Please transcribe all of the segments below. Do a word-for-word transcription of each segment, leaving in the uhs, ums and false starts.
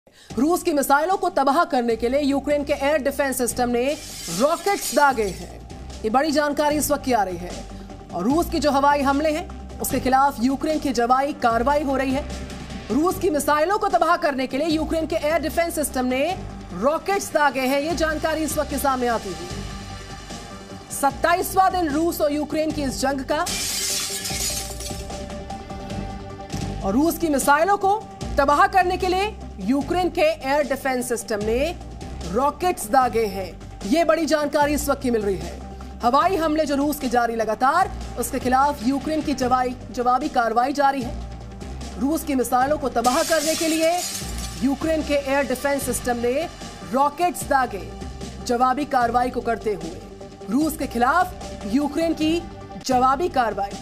रूस की मिसाइलों को तबाह करने के लिए यूक्रेन के एयर डिफेंस सिस्टम ने रॉकेट्स दागे हैं। ये बड़ी जानकारी इस वक्त की आ रही है और रूस के जो हवाई हमले हैं उसके खिलाफ यूक्रेन की जवाबी कार्रवाई हो रही है। रूस की मिसाइलों को तबाह करने के लिए यूक्रेन के एयर डिफेंस सिस्टम ने रॉकेट्स दागे हैं। ये जानकारी इस वक्त के सामने आती है। सत्ताईसवां दिन रूस और यूक्रेन की इस जंग का और रूस की मिसाइलों को तबाह करने के लिए यूक्रेन के एयर डिफेंस सिस्टम ने रॉकेट्स दागे हैं। यह बड़ी जानकारी इस वक्त की मिल रही है। हवाई हमले जो रूस के जारी लगातार, उसके खिलाफ यूक्रेन की जवाबी जवाबी कार्रवाई जारी है। रूस की मिसाइलों को तबाह करने के लिए यूक्रेन के एयर डिफेंस सिस्टम ने रॉकेट्स दागे। जवाबी कार्रवाई को करते हुए रूस के खिलाफ यूक्रेन की जवाबी कार्रवाई।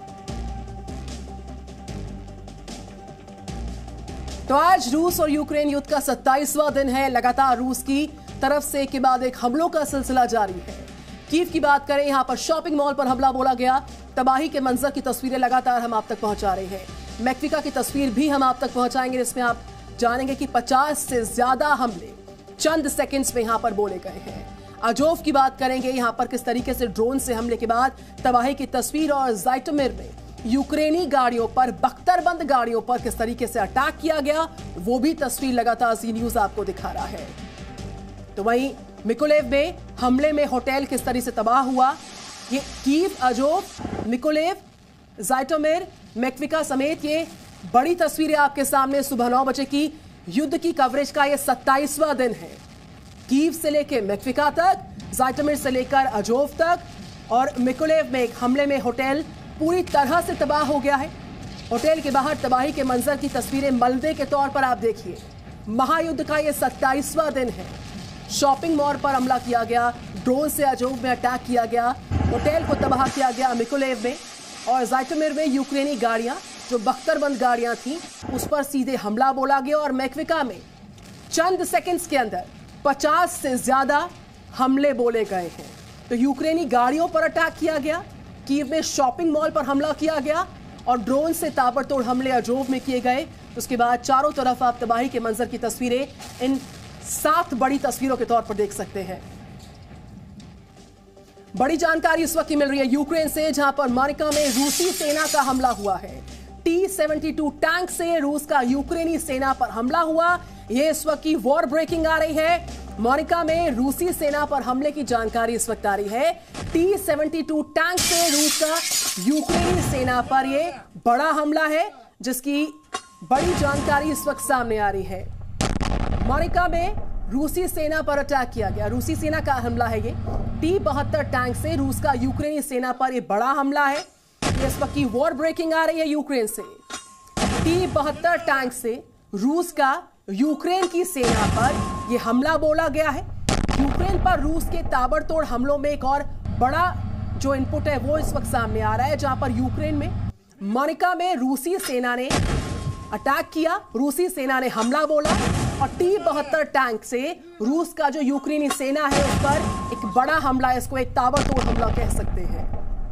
तो आज रूस और यूक्रेन युद्ध का सत्ताईसवां दिन है। लगातार रूस की तरफ से एक के बाद एक हमलों का सिलसिला जारी है। कीव की बात करें, यहां पर शॉपिंग मॉल पर हमला बोला गया। तबाही के मंजर की तस्वीरें लगातार हम आप तक पहुंचा रहे हैं। मैक्विका की तस्वीर भी हम आप तक पहुंचाएंगे, जिसमें आप जानेंगे कि पचास से ज्यादा हमले चंद सेकंड्स में यहां पर बोले गए हैं। अजोव की बात करेंगे, यहां पर किस तरीके से ड्रोन से हमले के बाद तबाही की तस्वीर, और ज़ाइटोमिर में यूक्रेनी गाड़ियों पर, बख्तरबंद गाड़ियों पर किस तरीके से अटैक किया गया, वो भी तस्वीर लगातार जी न्यूज आपको दिखा रहा है। तो वहीं मिकोलेव में हमले में होटल किस तरह से तबाह हुआ, ये कीव, अजोव, मिकोलेव, ज़ाइटोमिर, मैक्विका समेत ये बड़ी तस्वीरें आपके सामने सुबह नौ बजे की युद्ध की कवरेज का ये सत्ताईसवां दिन है। कीव से लेकर मैक्विका तक, ज़ाइटोमिर से लेकर अजोव तक, और मिकोलेव में एक हमले में होटल पूरी तरह से तबाह हो गया है। होटल के बाहर तबाही के मंजर की तस्वीरें मलबे के तौर पर आप देखिए। महायुद्ध का यह सत्ताईसवां दिन है। शॉपिंग मॉल पर हमला किया गया, ड्रोन से अजोव में अटैक किया गया, होटल को तबाह किया गया मिकोलेव में, और ज़ाइटोमिर में यूक्रेनी गाड़ियां जो बख्तरबंद गाड़ियां थीं उस पर सीधे हमला बोला गया, और मैक्विका में चंद सेकंड्स के अंदर पचास से ज्यादा हमले बोले गए हैं। तो यूक्रेनी गाड़ियों पर अटैक किया गया, कीव में शॉपिंग मॉल पर हमला किया गया, और ड्रोन से ताबड़तोड़ हमले अजोव में किए गए। उसके बाद चारों तरफ आप तबाही के मंजर की तस्वीरें इन सात बड़ी तस्वीरों के तौर पर देख सकते हैं। बड़ी जानकारी इस वक्त की मिल रही है यूक्रेन से, जहां पर मारिका में रूसी सेना का हमला हुआ है। टी सेवेंटी टू टैंक से रूस का यूक्रेनी सेना पर हमला हुआ। यह इस वक्त की वॉर ब्रेकिंग आ रही है। मारिका में रूसी सेना पर हमले की जानकारी इस वक्त आ रही है। टी सेवेंटी टू टैंक से रूस का यूक्रेनी सेना पर यह बड़ा हमला है, जिसकी बड़ी जानकारी इस वक्त सामने आ रही है। मारिका में रूसी सेना पर अटैक किया गया। रूसी सेना का हमला है ये। टी बहत्तर टैंक से रूस का यूक्रेनी सेना पर यह बड़ा हमला है। इस वक्त की वॉर ब्रेकिंग आ रही है यूक्रेन से। टी बहत्तर टैंक से रूस का यूक्रेन की सेना पर यह हमला बोला गया है। यूक्रेन पर रूस के ताबड़तोड़ हमलों में एक और बड़ा जो इनपुट है वो इस वक्त सामने आ रहा है, जहां पर यूक्रेन में मारिका में रूसी सेना ने अटैक किया, रूसी सेना ने हमला बोला, और टी बहत्तर टैंक से रूस का जो यूक्रेनी सेना है उस पर एक बड़ा हमला, इसको एक ताबड़तोड़ हमला कह सकते हैं।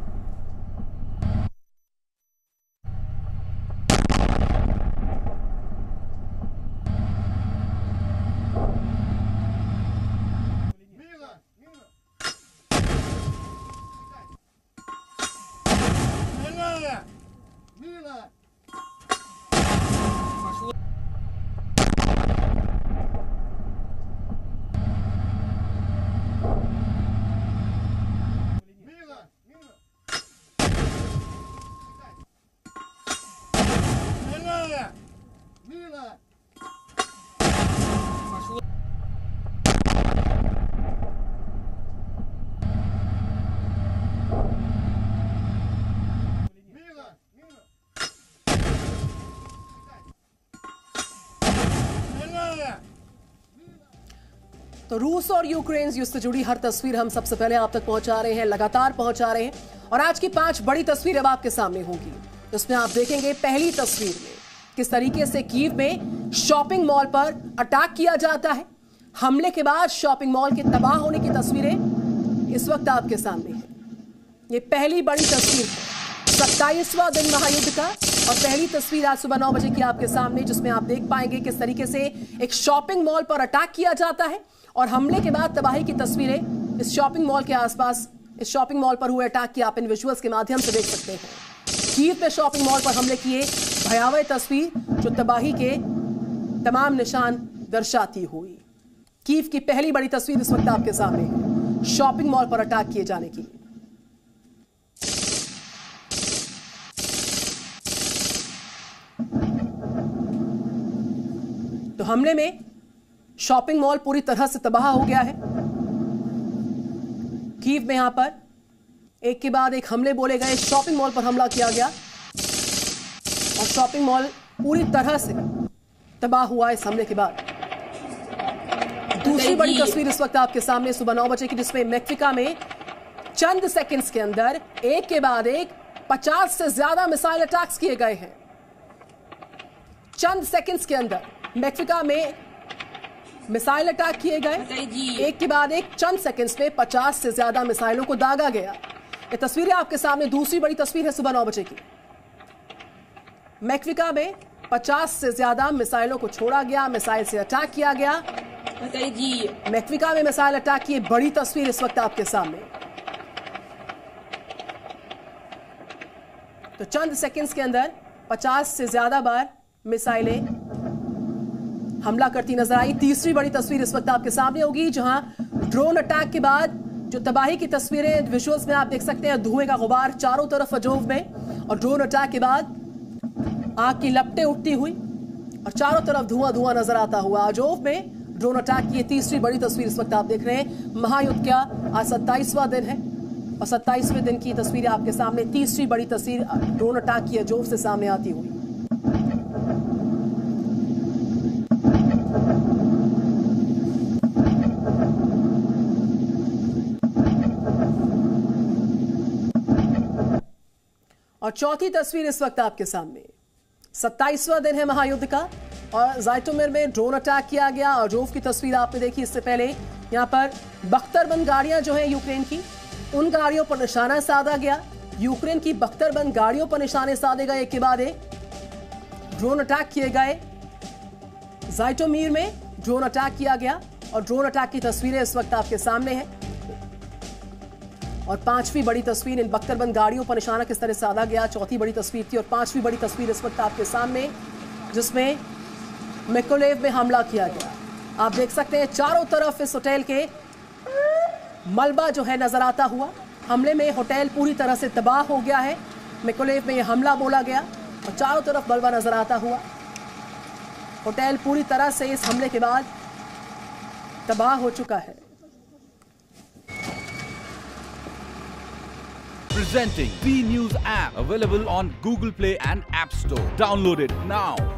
तो रूस और यूक्रेन युद्ध से जुड़ी हर तस्वीर हम सबसे पहले आप तक पहुंचा रहे हैं, लगातार पहुंचा रहे हैं। और आज की पांच बड़ी तस्वीर अब आपके सामने होगी। इसमें आप देखेंगे पहली तस्वीर में किस तरीके से कीव में शॉपिंग मॉल पर अटैक किया जाता है। हमले के बाद शॉपिंग मॉल के तबाह होने की तस्वीरें इस वक्त आपके सामने हैं। ये पहली बड़ी तस्वीर है। सत्ताईसवां दिन महायुद्ध का, और पहली तस्वीर आज सुबह नौ बजे की आपके सामने, जिसमें आप देख पाएंगे किस तरीके से एक शॉपिंग मॉल पर अटैक किया जाता है और हमले के बाद तबाही की तस्वीरें इस शॉपिंग मॉल के आसपास, इस शॉपिंग मॉल पर हुए अटैक की आप इन विजुअल्स के माध्यम से देख सकते हैं। कीव में शॉपिंग मॉल पर हमले किए, भयावह तस्वीर जो तबाही के तमाम निशान दर्शाती हुई। कीव की पहली बड़ी तस्वीर इस वक्त आपके सामने है, शॉपिंग मॉल पर अटैक किए जाने की। तो हमले में शॉपिंग मॉल पूरी तरह से तबाह हो गया है। कीव में यहां पर एक के बाद एक हमले बोले गए, शॉपिंग मॉल पर हमला किया गया और शॉपिंग मॉल पूरी तरह से तबाह हुआ इस हमले के बाद। दूसरी बड़ी तस्वीर इस वक्त आपके सामने सुबह नौ बजे की, जिसमें मैक्सिका में चंद सेकंड्स के अंदर एक के बाद एक पचास से ज्यादा मिसाइल अटैक्स किए गए हैं। चंद सेकंड्स के अंदर मैक्सिका में मिसाइल अटैक किए गए, एक के बाद एक चंद सेकंड्स में पचास से ज्यादा मिसाइलों को दागा गया। ये तस्वीरें आपके सामने। दूसरी बड़ी तस्वीर है सुबह नौ बजे की, मैक्सिका में पचास से ज्यादा मिसाइलों को छोड़ा गया, मिसाइल से अटैक किया गया। मैक्सिका में मिसाइल अटैक की बड़ी तस्वीर इस वक्त आपके सामने। तो चंद सेकंड्स के अंदर पचास से ज्यादा बार मिसाइलें हमला करती नजर आई। तीसरी बड़ी तस्वीर इस वक्त आपके सामने होगी, जहां ड्रोन अटैक के बाद जो तबाही की तस्वीरें विजुअल्स में आप देख सकते हैं। धुएं का गुबार चारों तरफ अजोव में और ड्रोन अटैक के बाद आग की लपटें उठती हुई और चारों तरफ धुआं धुआं नजर आता हुआ अजोव में ड्रोन अटैक की तीसरी बड़ी तस्वीर इस वक्त आप देख रहे हैं। महायुद्ध का आज सत्ताईसवां दिन है और सत्ताईसवें दिन की तस्वीरें आपके सामने। तीसरी बड़ी तस्वीर ड्रोन अटैक की अजोव से सामने आती हुई। और चौथी तस्वीर इस वक्त आपके सामने, सत्ताईसवां दिन है महायुद्ध का और ज़ाइटोमिर में ड्रोन अटैक किया गया। और जोफ की तस्वीर आपने देखी इससे पहले। यहां पर बख्तरबंद गाड़ियां जो हैं यूक्रेन की, उन गाड़ियों पर निशाना साधा गया। यूक्रेन की बख्तरबंद गाड़ियों पर निशाने साधे गए, एक के बाद एक ड्रोन अटैक किए गए। ज़ाइटोमिर में ड्रोन अटैक किया गया और ड्रोन अटैक की तस्वीरें इस वक्त आपके सामने हैं। और पांचवी बड़ी तस्वीर, इन बख्तरबंद गाड़ियों पर निशाना किस तरह साधा गया, चौथी बड़ी तस्वीर थी। और पांचवी बड़ी तस्वीर इस वक्त आपके सामने, जिसमें मिकोलेव में हमला किया गया। आप देख सकते हैं चारों तरफ इस होटल के मलबा जो है नजर आता हुआ। हमले में होटल पूरी तरह से तबाह हो गया है। मिकोलेव में यह हमला बोला गया और चारों तरफ मलबा नजर आता हुआ। होटल पूरी तरह से इस हमले के बाद तबाह हो चुका है। Presenting V News app, available on Google Play and App Store. Download it now.